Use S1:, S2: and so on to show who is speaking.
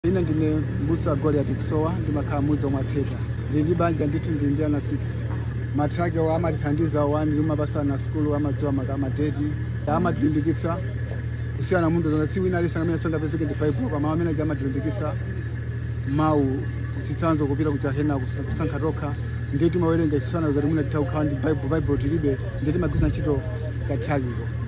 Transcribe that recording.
S1: Ine ndine mbusa Goliat Chisowa ndimakhala mudzi omwe atheka. Ndi banja ndithu ndi ana 6. Matraki wa amathandiza wani kumabasa na skulu amadziwa amadeti amatilimbikitsa kusiyana mundu na tsiku ina alisa ngamene songa pezeke ndi Bible koma amene amatilimbikitsa mawu kutsitsanzo kupita kuchahena kusankha tokha ndeti mawerenga chisana zoti muna titha kukhala ndi Bible tilibe ndeti magwisa ntchito kathakiko.